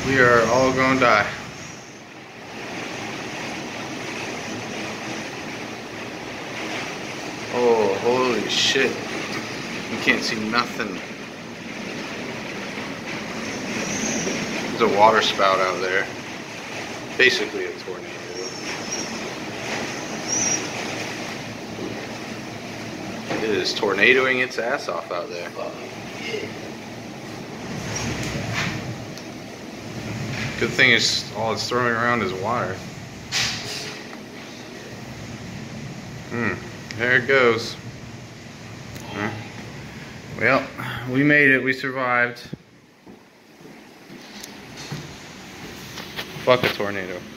We are all gonna die. Oh, holy shit. You can't see nothing. There's a water spout out there. Basically a tornado. It is tornadoing its ass off out there. Good thing is all it's throwing around is water. There it goes. Well, we made it. We survived. Fuck a tornado.